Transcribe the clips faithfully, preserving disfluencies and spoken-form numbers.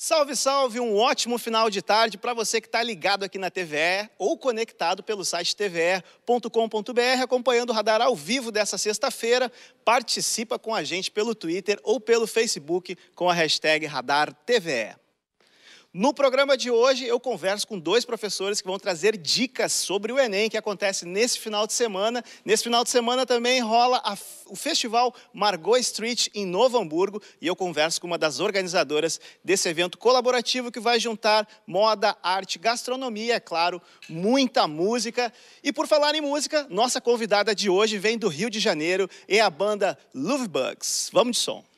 Salve, salve! Um ótimo final de tarde para você que está ligado aqui na T V E ou conectado pelo site t v e ponto com ponto b r, acompanhando o Radar ao vivo dessa sexta-feira. Participa com a gente pelo Twitter ou pelo Facebook com a hashtag Radar T V E. No programa de hoje, eu converso com dois professores que vão trazer dicas sobre o Enem, que acontece nesse final de semana. Nesse final de semana também rola a, o Festival Margot Street em Novo Hamburgo, e eu converso com uma das organizadoras desse evento colaborativo que vai juntar moda, arte, gastronomia, é claro, muita música. E por falar em música, nossa convidada de hoje vem do Rio de Janeiro, é a banda Lovebugs. Vamos de som.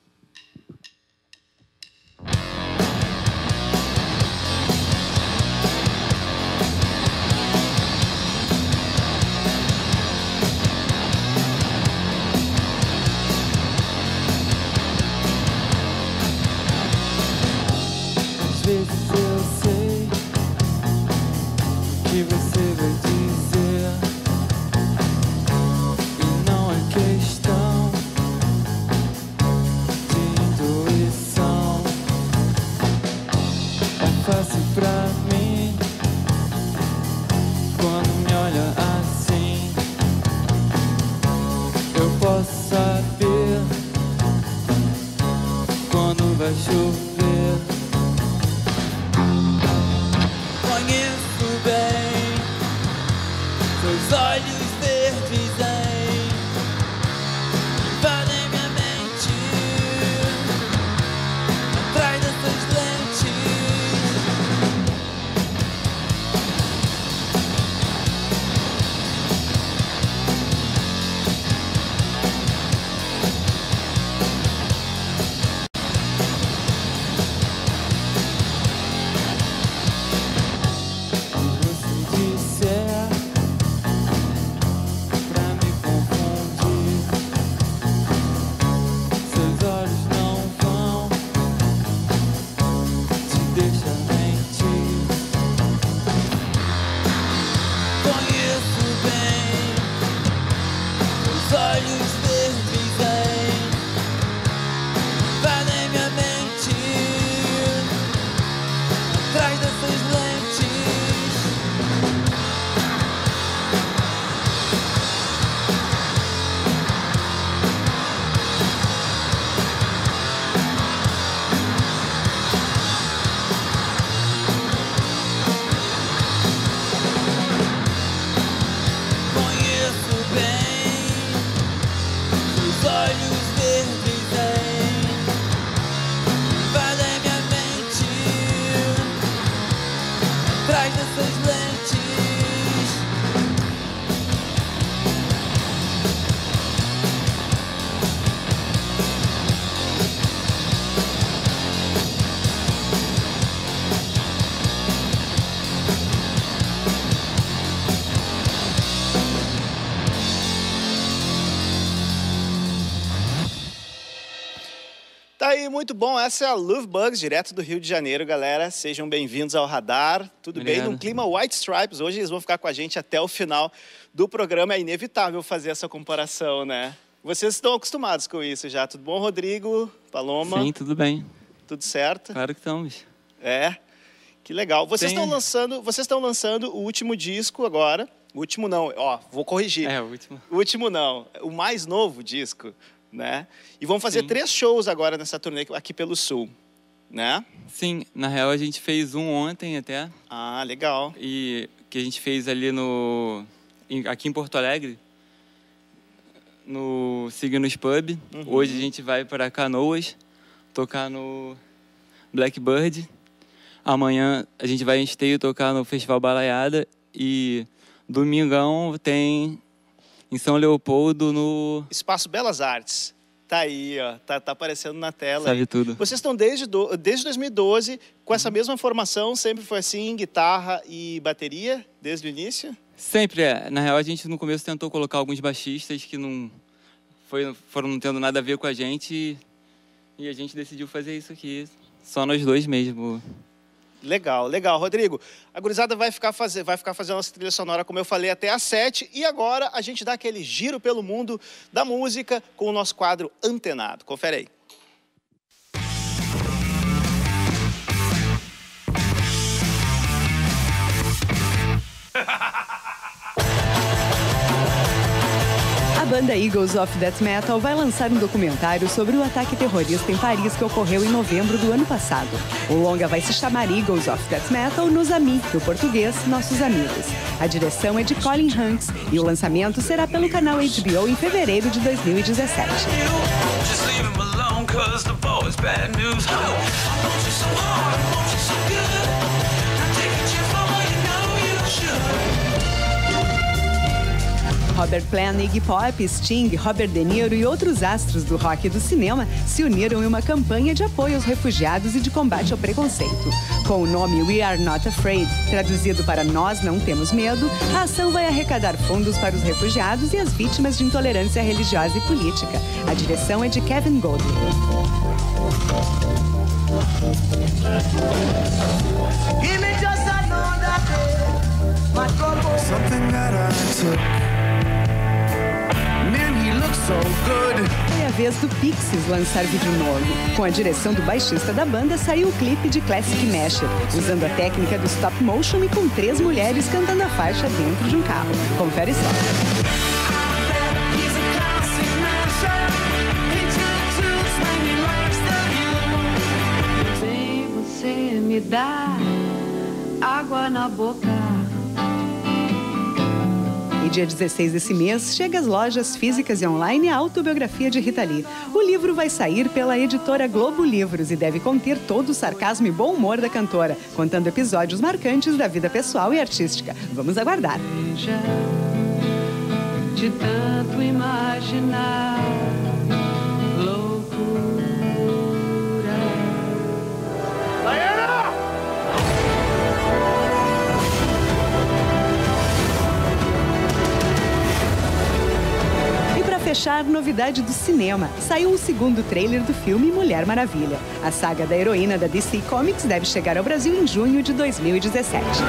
Às vezes eu sei o que você vai dizer, e não é questão de intuição. É fácil pra mim quando me olha assim. Eu posso saber quando vai chover. Conheço bem seus olhos verdes, hein? Invadem minha mente atrás dessas lentes. Tá aí, muito bom. Essa é a Lovebugs, direto do Rio de Janeiro, galera. Sejam bem-vindos ao Radar. Tudo Obrigado. bem? No clima White Stripes. Hoje eles vão ficar com a gente até o final do programa. É inevitável fazer essa comparação, né? Vocês estão acostumados com isso já. Tudo bom, Rodrigo? Paloma? Sim, tudo bem. Tudo certo? Claro que estamos. É. Que legal. Vocês Tem... estão lançando, vocês estão lançando o último disco agora. O último não, ó, vou corrigir. É, o último. O último não, o mais novo disco, né? E vão fazer Sim. três shows agora nessa turnê aqui pelo Sul, né? Sim, na real a gente fez um ontem até. Ah, legal. E que a gente fez ali no... aqui em Porto Alegre, no Signos Pub. Uhum. Hoje a gente vai para Canoas, tocar no Blackbird. Amanhã a gente vai em Esteio tocar no Festival Balaiada. E domingão tem em São Leopoldo no... Espaço Belas Artes. Tá aí, ó. Tá, tá aparecendo na tela. Sabe aí. tudo. Vocês estão desde, do, desde dois mil e doze com essa mesma formação? Sempre foi assim, guitarra e bateria, desde o início? Sempre é. Na real, a gente no começo tentou colocar alguns baixistas que não foi, foram não tendo nada a ver com a gente. E a gente decidiu fazer isso aqui. Só nós dois mesmo. Legal, legal. Rodrigo, a gurizada vai ficar, fazer, vai ficar fazendo nossa trilha sonora, como eu falei, até às sete. E agora a gente dá aquele giro pelo mundo da música com o nosso quadro Antenado. Confere aí. A banda Eagles of Death Metal vai lançar um documentário sobre o ataque terrorista em Paris que ocorreu em novembro do ano passado. O longa vai se chamar Eagles of Death Metal Nos Amis, do português Nossos Amigos. A direção é de Colin Hanks e o lançamento será pelo canal H B O em fevereiro de dois mil e dezessete. Robert Plant, Iggy Pop, Sting, Robert De Niro e outros astros do rock e do cinema se uniram em uma campanha de apoio aos refugiados e de combate ao preconceito. Com o nome We Are Not Afraid, traduzido para Nós Não Temos Medo, a ação vai arrecadar fundos para os refugiados e as vítimas de intolerância religiosa e política. A direção é de Kevin Goldman. Foi a vez do Pixies lançar vídeo novo. Com a direção do baixista da banda, saiu o clipe de Classic Mashup, usando a técnica do stop motion e com três mulheres cantando a faixa dentro de um carro. Confere só. Vem você me dar água na boca. E dia dezesseis desse mês, chega às lojas físicas e online a autobiografia de Rita Lee. O livro vai sair pela editora Globo Livros e deve conter todo o sarcasmo e bom humor da cantora, contando episódios marcantes da vida pessoal e artística. Vamos aguardar. De tanto imaginar loucura. Fechar, novidade do cinema. Saiu o segundo trailer do filme Mulher Maravilha. A saga da heroína da D C Comics deve chegar ao Brasil em junho de dois mil e dezessete.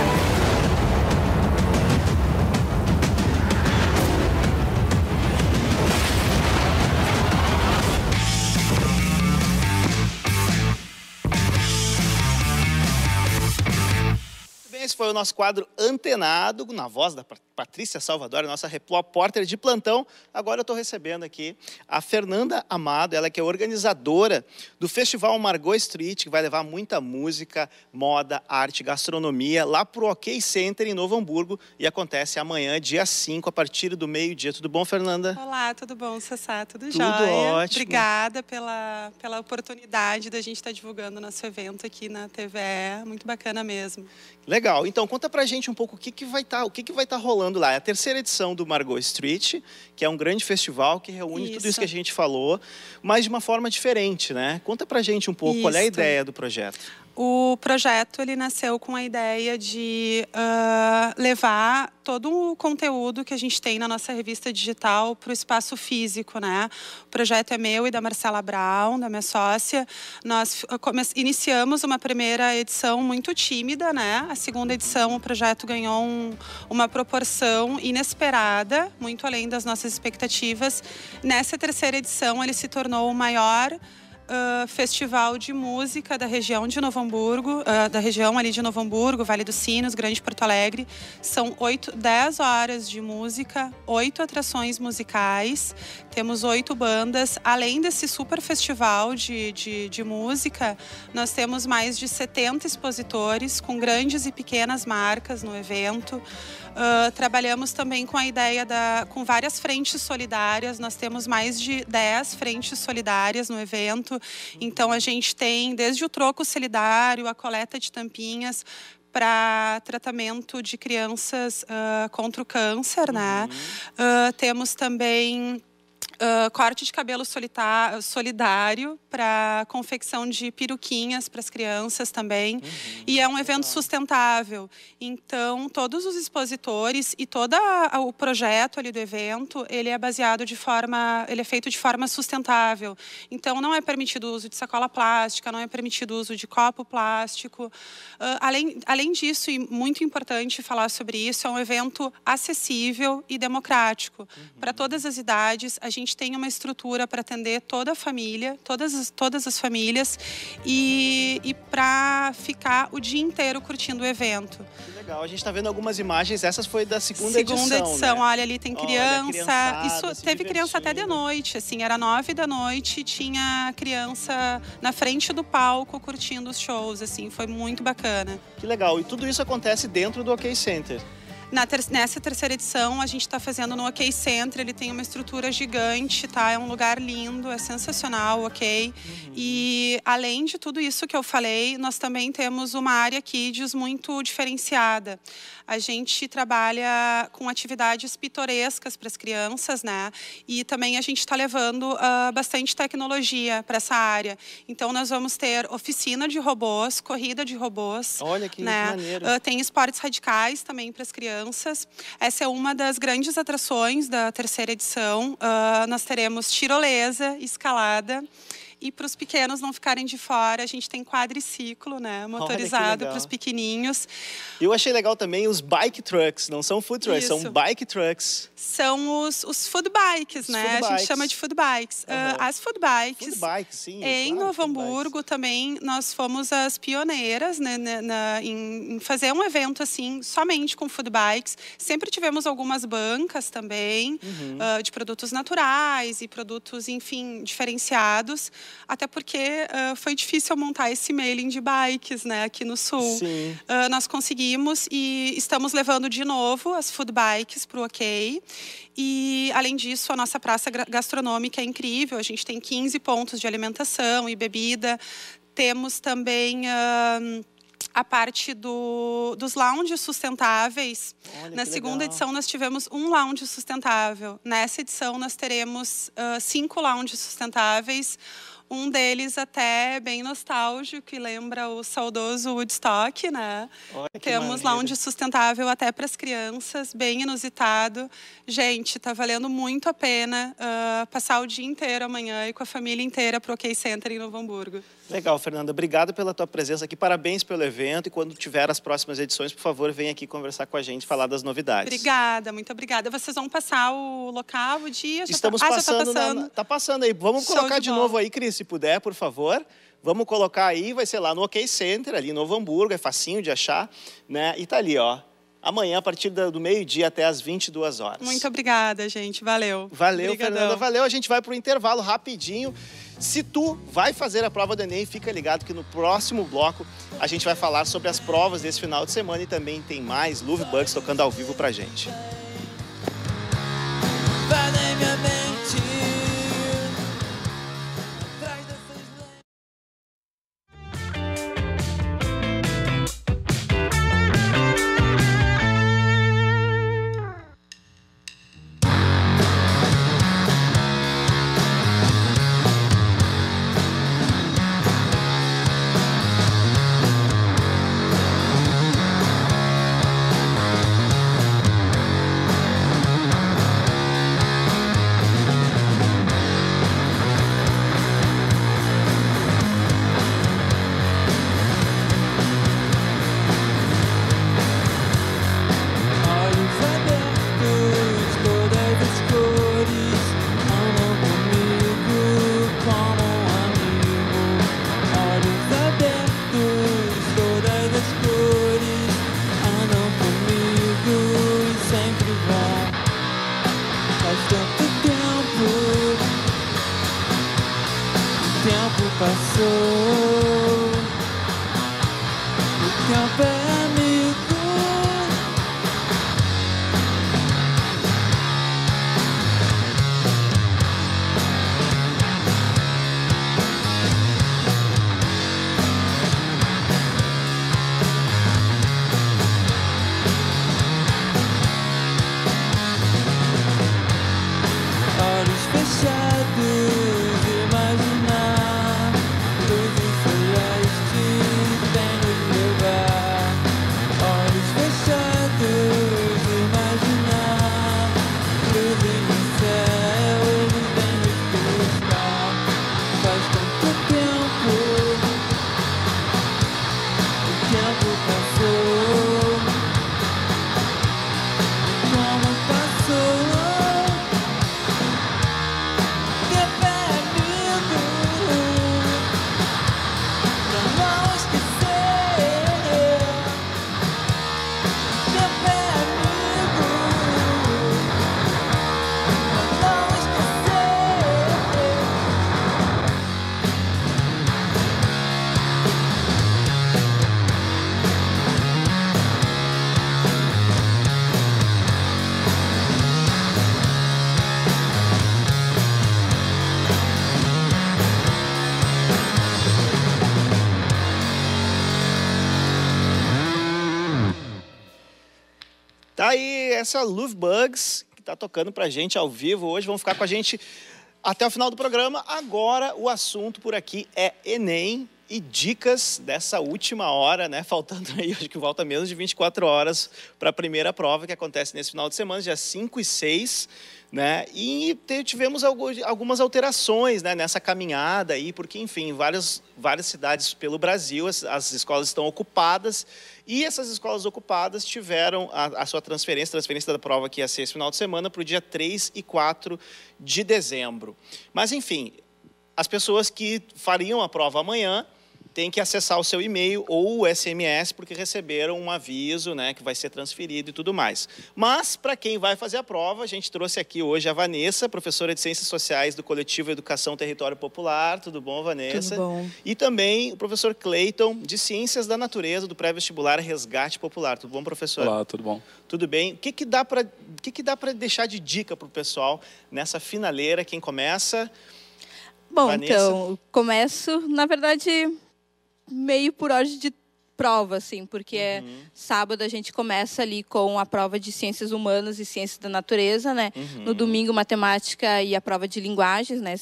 Esse foi o nosso quadro Antenado, na voz da Patrícia Salvador, nossa repórter de plantão. Agora eu estou recebendo aqui a Fernanda Amado, ela que é organizadora do Festival Margot Street, que vai levar muita música, moda, arte, gastronomia, lá para o OK Center, em Novo Hamburgo, e acontece amanhã, dia cinco, a partir do meio-dia. Tudo bom, Fernanda? Olá, tudo bom, Sassá? Tudo, tudo jóia? Ótimo. Obrigada pela, pela oportunidade da gente estar divulgando o nosso evento aqui na T V E. Muito bacana mesmo. Legal. Então, conta pra gente um pouco o que, que vai estar, o que, que vai estar rolando lá. É a terceira edição do Margot Street, que é um grande festival que reúne isso. tudo isso que a gente falou, mas de uma forma diferente, né? Conta pra gente um pouco, isso. qual é a ideia do projeto. O projeto ele nasceu com a ideia de uh, levar todo o conteúdo que a gente tem na nossa revista digital para o espaço físico, né? O projeto é meu e da Marcela Brown, da minha sócia. Nós iniciamos uma primeira edição muito tímida, né? A segunda edição, o projeto ganhou um, uma proporção inesperada, muito além das nossas expectativas. Nessa terceira edição, ele se tornou o maior Uh, festival de música da região de Novo Hamburgo, uh, da região ali de Novo Hamburgo, Vale dos Sinos, Grande Porto Alegre. São oito, dez horas de música, oito atrações musicais, temos oito bandas. Além desse super festival de, de, de música, nós temos mais de setenta expositores com grandes e pequenas marcas no evento. Uh, trabalhamos também com a ideia da, com várias frentes solidárias. Nós temos mais de dez frentes solidárias no evento. Então a gente tem desde o troco solidário, a coleta de tampinhas para tratamento de crianças uh, contra o câncer, uhum. né? Uh, temos também Uh, corte de cabelo solidário para confecção de peruquinhas para as crianças também. Uhum, e é um evento legal. Sustentável. Então, todos os expositores e todo a, o projeto ali do evento, ele é baseado de forma, ele é feito de forma sustentável. Então, não é permitido o uso de sacola plástica, não é permitido o uso de copo plástico. Uh, além, além disso, e muito importante falar sobre isso, é um evento acessível e democrático. Uhum. Para todas as idades, a gente gente tem uma estrutura para atender toda a família, todas as, todas as famílias, e, e para ficar o dia inteiro curtindo o evento. Que legal, a gente está vendo algumas imagens, essas foi da segunda, segunda edição. Segunda edição, né? Olha, ali tem criança, olha, isso teve criança até de noite, assim, era nove da noite, tinha criança na frente do palco curtindo os shows, assim, foi muito bacana. Que legal, e tudo isso acontece dentro do OK Center. Na ter nessa terceira edição, a gente está fazendo no OK Center, ele tem uma estrutura gigante, tá? É um lugar lindo, é sensacional, ok? Uhum. E além de tudo isso que eu falei, nós também temos uma área Kids muito diferenciada. A gente trabalha com atividades pitorescas para as crianças, né? E também a gente está levando uh, bastante tecnologia para essa área. Então, nós vamos ter oficina de robôs, corrida de robôs. Olha que né? maneiro. Uh, tem esportes radicais também para as crianças. Essa é uma das grandes atrações da terceira edição. Uh, nós teremos tirolesa, escalada. E para os pequenos não ficarem de fora, a gente tem quadriciclo, né, motorizado para os pequenininhos. Eu achei legal também os bike trucks, não são food trucks, Isso. são bike trucks. São os, os food bikes, os né? Food a bikes. gente chama de food bikes. Uhum. Uh, as food bikes. Food bikes, sim. Em claro, Novo Hamburgo também nós fomos as pioneiras, né, na, na, em, em fazer um evento assim somente com food bikes. Sempre tivemos algumas bancas também uhum. uh, de produtos naturais e produtos, enfim, diferenciados. Até porque uh, foi difícil montar esse mailing de bikes, né, aqui no Sul. Sim. Uh, nós conseguimos e estamos levando de novo as food bikes para o OK. E, além disso, a nossa praça gastronômica é incrível. A gente tem quinze pontos de alimentação e bebida. Temos também... Uh, a parte do, dos lounges sustentáveis. Olha, Na segunda legal. edição, nós tivemos um lounge sustentável. Nessa edição, nós teremos uh, cinco lounges sustentáveis. Um deles até bem nostálgico, que lembra o saudoso Woodstock, né? Olha, que Temos maneiro. lounge sustentável até para as crianças, bem inusitado. Gente, tá valendo muito a pena uh, passar o dia inteiro amanhã e com a família inteira para o OK Center em Novo Hamburgo. Legal, Fernanda. Obrigado pela tua presença aqui. Parabéns pelo evento. E quando tiver as próximas edições, por favor, vem aqui conversar com a gente, falar das novidades. Obrigada, muito obrigada. Vocês vão passar o local, o dia? Já Estamos tá... ah, passando. já tá passando. Na... Tá passando aí. Vamos Show colocar de de, bola. novo aí, Cris, se puder, por favor. Vamos colocar aí, vai ser lá no OK Center, ali em Novo Hamburgo, é facinho de achar, né? E tá ali, ó. Amanhã, a partir do meio-dia até as vinte e duas horas. Muito obrigada, gente. Valeu. Valeu, Obrigadão. Fernanda. Valeu. A gente vai para o intervalo rapidinho. Se tu vai fazer a prova do Enem, fica ligado que no próximo bloco a gente vai falar sobre as provas desse final de semana e também tem mais Love Bugs tocando ao vivo pra gente. Vai na minha mente. Passou, o tempo é amigo. Olhos fechados, imaginar luzes celestes vem nos levar. Tá aí essa Love Bugs, que tá tocando pra gente ao vivo hoje. Vão ficar com a gente até o final do programa. Agora, o assunto por aqui é Enem e dicas dessa última hora, né? Faltando aí, acho que volta menos de vinte e quatro horas para a primeira prova, que acontece nesse final de semana, dia cinco e seis, né? E tivemos algumas alterações, né, nessa caminhada aí, porque, enfim, várias, várias cidades pelo Brasil, as, as escolas estão ocupadas, e essas escolas ocupadas tiveram a, a sua transferência, transferência da prova que ia ser esse final de semana, para o dia três e quatro de dezembro. Mas, enfim, as pessoas que fariam a prova amanhã têm que acessar o seu e-mail ou o S M S, porque receberam um aviso, né, que vai ser transferido e tudo mais. Mas, para quem vai fazer a prova, a gente trouxe aqui hoje a Vanessa, professora de Ciências Sociais do Coletivo Educação Território Popular. Tudo bom, Vanessa? Tudo bom. E também o professor Cleiton, de Ciências da Natureza, do pré-vestibular Resgate Popular. Tudo bom, professor? Olá, tudo bom. Tudo bem. O que, que dá para o que, que dá para deixar de dica para o pessoal nessa finaleira? Quem começa? Bom, Vanessa? Então, começo, na verdade, meio por ordem de prova, assim, porque Uhum. é sábado a gente começa ali com a prova de Ciências Humanas e Ciências da Natureza, né? Uhum. No domingo, Matemática e a prova de Linguagens, né?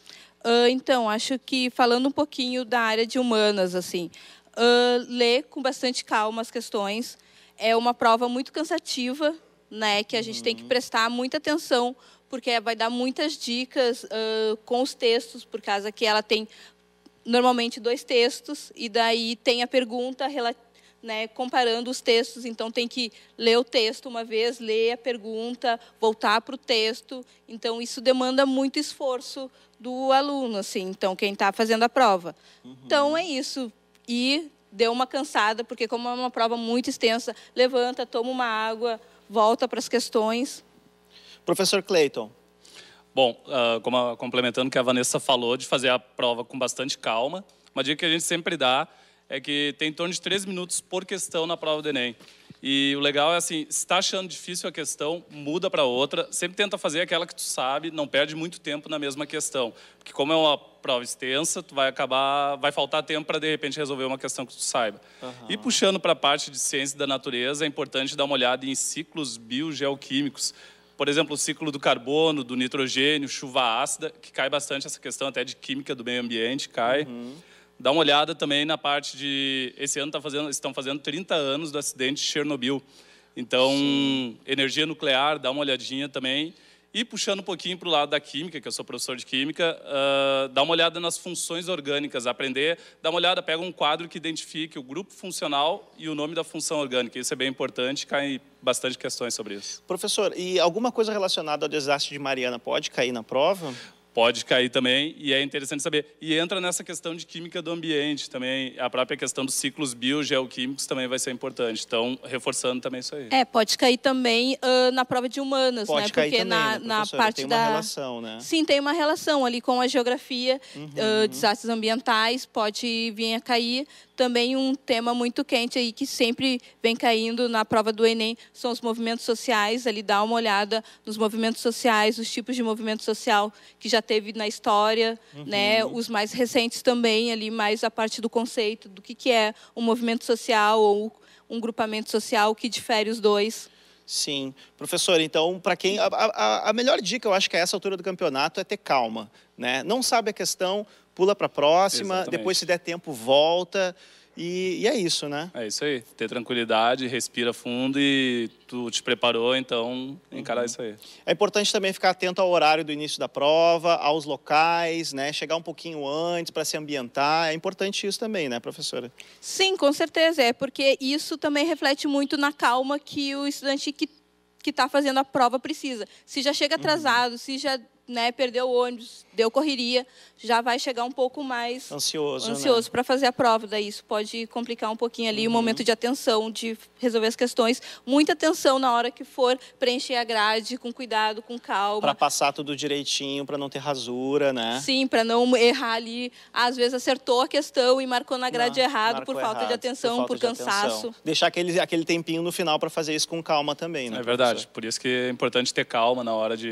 Ah, então, acho que falando um pouquinho da área de Humanas, assim, ah, ler com bastante calma as questões. É uma prova muito cansativa, né? Que a gente tem que prestar muita atenção, porque vai dar muitas dicas uh, com os textos, por causa que ela tem normalmente dois textos, e daí tem a pergunta, né, comparando os textos, então tem que ler o texto uma vez, ler a pergunta, voltar para o texto, então isso demanda muito esforço do aluno, assim, então quem está fazendo a prova. Uhum. Então é isso, e deu uma cansada, porque como é uma prova muito extensa, levanta, toma uma água, volta para as questões. Professor Cleiton. Bom, uh, como a, complementando o que a Vanessa falou, de fazer a prova com bastante calma, uma dica que a gente sempre dá é que tem em torno de três minutos por questão na prova do Enem. E o legal é assim, se está achando difícil a questão, muda para outra, sempre tenta fazer aquela que tu sabe, não perde muito tempo na mesma questão. Porque como é uma prova extensa, tu vai acabar, vai faltar tempo para de repente resolver uma questão que tu saiba. Uhum. E puxando para a parte de ciência da natureza, é importante dar uma olhada em ciclos biogeoquímicos. Por exemplo, o ciclo do carbono, do nitrogênio, chuva ácida, que cai bastante essa questão até de química do meio ambiente, cai. Uhum. Dá uma olhada também na parte de... Esse ano tá fazendo, estão fazendo trinta anos do acidente de Chernobyl. Então, sim, energia nuclear, dá uma olhadinha também. E puxando um pouquinho para o lado da química, que eu sou professor de química, uh, dá uma olhada nas funções orgânicas, aprender, dá uma olhada, pega um quadro que identifique o grupo funcional e o nome da função orgânica. Isso é bem importante, cai bastante questões sobre isso. Professor, e alguma coisa relacionada ao desastre de Mariana pode cair na prova? Pode cair também, e é interessante saber. E entra nessa questão de química do ambiente também, a própria questão dos ciclos biogeoquímicos também vai ser importante. Então, reforçando também isso aí. É, pode cair também uh, na prova de humanas, pode né? Cair Porque também, na, né, na parte tem da... uma relação, né? Sim, tem uma relação ali com a geografia, uhum. uh, desastres ambientais, pode vir a cair. Também um tema muito quente aí que sempre vem caindo na prova do Enem são os movimentos sociais. Ali dá uma olhada nos movimentos sociais, os tipos de movimento social que já teve na história, uhum. né? Os mais recentes também, ali mais a parte do conceito do que, que é um movimento social ou um grupamento social, que difere os dois. Sim. Professor, então, para quem... A, a, a melhor dica, eu acho que a essa altura do campeonato é ter calma, né? Não sabe a questão, pula para a próxima, exatamente. Depois, se der tempo, volta. E, e é isso, né? É isso aí. Ter tranquilidade, respira fundo e tu te preparou, então encarar uhum. isso aí. É importante também ficar atento ao horário do início da prova, aos locais, né? Chegar um pouquinho antes para se ambientar. É importante isso também, né, professora? Sim, com certeza. É porque isso também reflete muito na calma que o estudante que que está fazendo a prova precisa. Se já chega atrasado, uhum. se já, né, perdeu o ônibus, deu correria, já vai chegar um pouco mais ansioso, ansioso né? para fazer a prova. Daí isso pode complicar um pouquinho ali uhum. o momento de atenção, de resolver as questões. Muita atenção na hora que for preencher a grade, com cuidado, com calma. Para passar tudo direitinho, para não ter rasura, né? Sim, para não errar ali. Às vezes acertou a questão e marcou na grade não, errado por falta errado, de atenção, por, por de cansaço. Atenção. Deixar aquele, aquele tempinho no final para fazer isso com calma também, né? É verdade. Por isso que é importante ter calma na hora de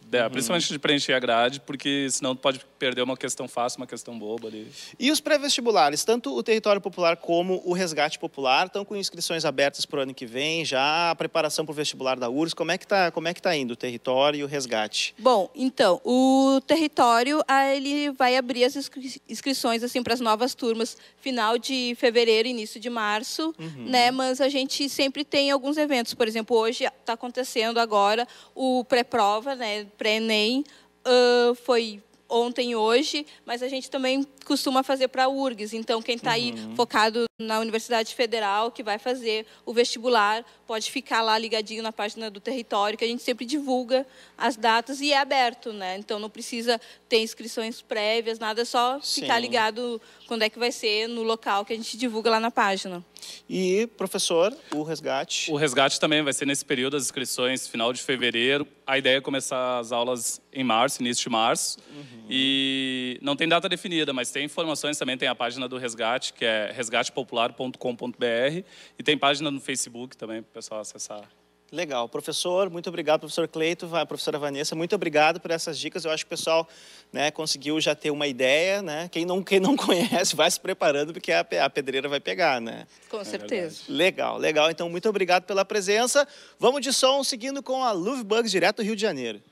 de, principalmente de preencher a grade, porque senão tu pode perder uma questão fácil, uma questão boba ali. E os pré-vestibulares, tanto o Território Popular como o Resgate Popular, estão com inscrições abertas para o ano que vem, já a preparação para o vestibular da U R S S, como é que está como é que tá indo o Território e o Resgate? Bom, então, o Território, ah, ele vai abrir as inscri inscrições assim, para as novas turmas, final de fevereiro, início de março, Uhum. né? Mas a gente sempre tem alguns eventos, por exemplo, hoje está acontecendo agora o pré-prova, né? Pré-ENEM, uh, foi ontem e hoje, mas a gente também costuma fazer para a U R G S. Então, quem está aí focado na Universidade Federal, que vai fazer o vestibular, pode ficar lá ligadinho na página do Território, que a gente sempre divulga as datas e é aberto, né? Então, não precisa ter inscrições prévias, nada, é só ficar Sim. ligado quando é que vai ser no local que a gente divulga lá na página. E, professor, o Resgate? O resgate também vai ser nesse período, as inscrições, final de fevereiro. A ideia é começar as aulas em março, início de março. Uhum. E não tem data definida, mas tem informações também. Tem a página do Resgate, que é resgate popular ponto com ponto br. E tem página no Facebook também, para o pessoal acessar. Legal. Professor, muito obrigado, professor Cleito, a professora Vanessa, muito obrigado por essas dicas. Eu acho que o pessoal, né, conseguiu já ter uma ideia, né? Quem não, quem não conhece, vai se preparando, porque a, a pedreira vai pegar, né? Com certeza. Legal, legal. Então, muito obrigado pela presença. Vamos de som, seguindo com a Love Bugs, direto do Rio de Janeiro.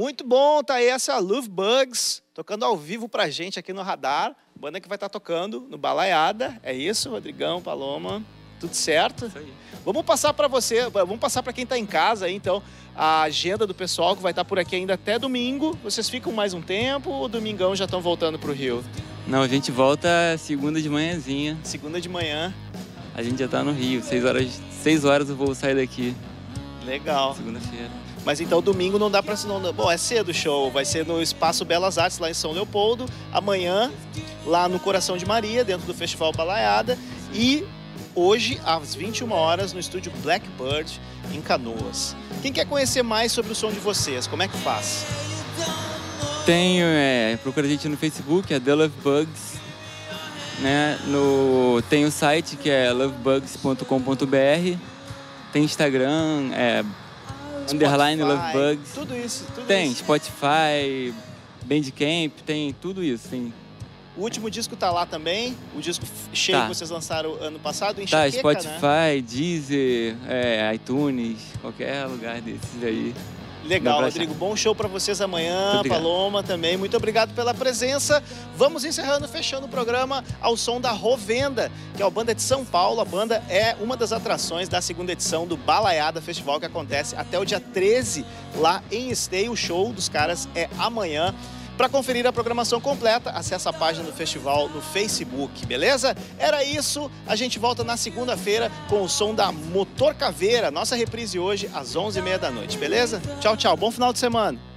Muito bom, tá aí essa Love Bugs, tocando ao vivo pra gente aqui no Radar. Banda que vai estar tocando no Balaiada, é isso, Rodrigão, Paloma? Tudo certo? Isso aí. Vamos passar para você, vamos passar para quem está em casa aí, então, a agenda do pessoal que vai estar por aqui ainda até domingo. Vocês ficam mais um tempo ou domingão já estão voltando para o Rio? Não, a gente volta segunda de manhãzinha. Segunda de manhã. A gente já tá no Rio. Seis horas, seis horas eu vou sair daqui. Legal. Segunda-feira. Mas então domingo não dá para... Não, bom, é cedo o show. Vai ser no Espaço Belas Artes, lá em São Leopoldo. Amanhã, lá no Coração de Maria, dentro do Festival Balaiada. E hoje, às vinte e uma horas, no estúdio Blackbird, em Canoas. Quem quer conhecer mais sobre o som de vocês, como é que faz? Tenho, é, procura a gente no Facebook, é The Love Bugs. Né? No, tem o site que é love bugs ponto com ponto b r. Tem Instagram, é underline Love Bugs. Tudo isso, tudo tem isso. Spotify, Bandcamp, tem tudo isso. Tem. O último disco tá lá também, o disco cheio Tá. que vocês lançaram ano passado, Tá, Enxaqueca, Spotify, né? Deezer, é, iTunes, qualquer lugar desses aí. Legal, Dá pra Rodrigo, achar. bom show pra vocês amanhã, Muito obrigado. Paloma também, muito obrigado pela presença. Vamos encerrando, fechando o programa ao som da Rovenda, que é a banda de São Paulo. A banda é uma das atrações da segunda edição do Balaiada Festival, que acontece até o dia treze lá em Esteio. O show dos caras é amanhã. Para conferir a programação completa, acesse a página do festival no Facebook, beleza? Era isso, a gente volta na segunda-feira com o som da Motor Caveira, nossa reprise hoje às onze e meia da noite, beleza? Tchau, tchau, bom final de semana!